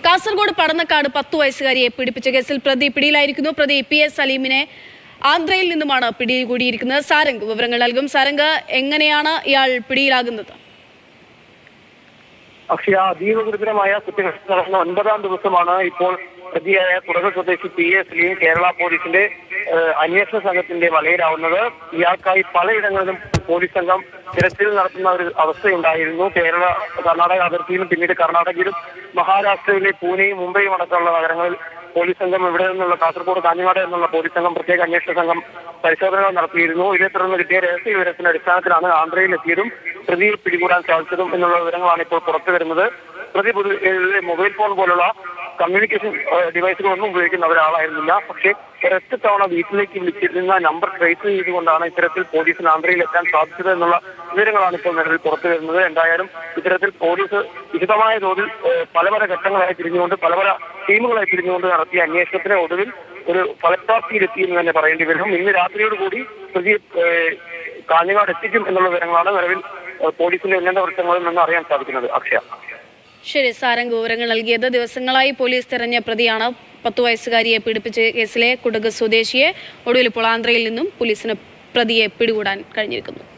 കാസർഗോഡ് പടന്നക്കാട് 10 വയസ്സുകാരിയെ പീഡിപ്പിച്ച കേസിൽ പ്രതി പിടിയിലായിരിക്കുന്നു. പ്രതി PS സലീമിനെ ആന്ധ്രയിൽ നിന്നുമാണ് പിടികൂടിയിരിക്കുന്നത്. സാരംഗ് വിവരങ്ങൾ നൽകും. സാരംഗ്, എങ്ങനെയാണ് ഇയാൾ പിടിയിലാകുന്നത്? അക്ഷയ, അതീവ ഗുരുതരമായ കുറ്റകൃത്യം നടന്ന 9ാം ദിവസമാണ് ഇപ്പോൾ പ്രതിയായ കുടക് സ്വദേശി PS സലീം കേരള പോലീസിന്റെ അന്വേഷണ സംഘത്തിന്റെ വലയിലാവുന്നത്. ഇയാൾക്കായി പലയിടങ്ങളിലും പോലീസ് സംഘം തിരച്ചിൽ നടത്തുന്ന ഒരു അവസ്ഥയുണ്ടായിരുന്നു. കർണാടക അതിർത്തിയിലും പിന്നീട് കർണാടകയിലും മഹാരാഷ്ട്രയിലെ പൂനെയും മുംബൈയും അടക്കമുള്ള നഗരങ്ങളിൽ പോലീസ് സംഘം ഇവിടെ നിന്നുള്ള കാസർഗോഡ് കാഞ്ഞങ്ങാട് എന്നുള്ള പോലീസ് സംഘം പ്രത്യേക അന്വേഷണ സംഘം പരിശോധനകൾ നടത്തിയിരുന്നു. ഇതേ തുടർന്ന് കിട്ടിയ രഹസ്യ വിവരത്തിന്റെ അടിസ്ഥാനത്തിലാണ് ആന്ധ്രയിൽ എത്തിയതും പ്രതിയെ പിടികൂടാൻ സാധിച്ചതും എന്നുള്ള വിവരങ്ങളാണ് ഇപ്പോൾ പുറത്തു വരുന്നത്. പ്രതി മൊബൈൽ ഫോൺ പോലുള്ള കമ്മ്യൂണിക്കേഷൻ ഡിവൈസുകളൊന്നും ഉപയോഗിക്കുന്ന ഒരാളായിരുന്നില്ല. പക്ഷേ ഒരൊറ്റ തവണ വീട്ടിലേക്ക് വിളിച്ചിരുന്ന നമ്പർ ട്രേസ് ചെയ്തുകൊണ്ടാണ് ഇത്തരത്തിൽ പോലീസിന് ആന്ധ്രയിൽ എത്താൻ സാധിച്ചത് എന്നുള്ള വിവരങ്ങളാണ് ഇപ്പോൾ നിലവിൽ പുറത്തു വരുന്നത്. എന്തായാലും ഇത്തരത്തിൽ പോലീസ് വിശദമായ തോതിൽ പല ഘട്ടങ്ങളായി തിരിഞ്ഞുകൊണ്ട് പല ടീമുകളായി തിരിഞ്ഞുകൊണ്ട് നടത്തിയ അന്വേഷണത്തിന് ഒടുവിൽ ഒരു ഫലപ്രാപ്തിയിലെത്തിയെന്ന് തന്നെ പറയേണ്ടി വരും. ഇന്ന് രാത്രിയോടുകൂടി പ്രതി കാഞ്ഞങ്ങാട് എത്തിക്കും എന്നുള്ള വിവരങ്ങളാണ് നിലവിൽ പോലീസിന്റെ ഉന്നത വൃത്തങ്ങളിൽ നിന്ന് അറിയാൻ സാധിക്കുന്നത്. അക്ഷയ. ശരി, സാരംഗ് വിവരങ്ങൾ നൽകിയത്. ദിവസങ്ങളായി പോലീസ് തെരഞ്ഞ പ്രതിയാണ് 10 വയസ്സുകാരിയെ പീഡിപ്പിച്ച കേസിലെ കുടക് സ്വദേശിയെ. ഒടുവിൽ ഇപ്പോൾ ആന്ധ്രയിൽ നിന്നും പോലീസിന് പ്രതിയെ പിടികൂടാൻ കഴിഞ്ഞിരിക്കുന്നു.